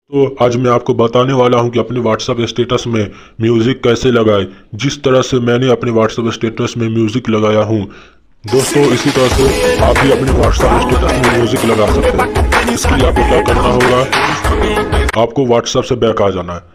तो आज मैं आपको बताने वाला हूं कि अपने व्हाट्सएप स्टेटस में म्यूज़िक कैसे लगाएं। जिस तरह से मैंने अपने व्हाट्सएप स्टेटस में म्यूज़िक लगाया हूं दोस्तों, इसी तरह से आप भी अपने व्हाट्सएप स्टेटस में म्यूज़िक लगा सकते हैं। इसके लिए आपको क्या करना होगा, आपको व्हाट्सएप से बैक आ जाना है।